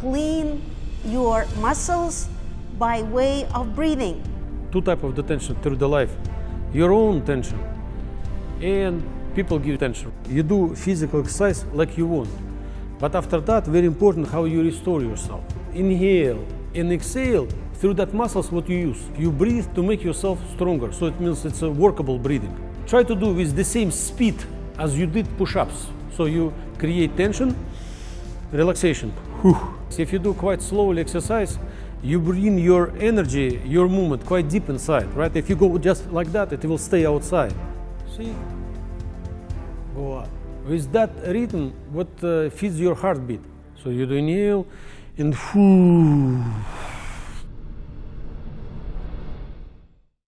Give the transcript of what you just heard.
clean your muscles by way of breathing. Two types of tension through the life. Your own tension and people give tension. You do physical exercise like you want. But after that, very important how you restore yourself. Inhale and exhale through that muscles what you use. You breathe to make yourself stronger. So it means it's a workable breathing. Try to do with the same speed as you did push-ups. So you create tension, relaxation. If you do quite slowly exercise, you bring your energy, your movement quite deep inside, right? If you go just like that, it will stay outside. See? Go up. With that rhythm, what feeds your heartbeat. So you do inhale and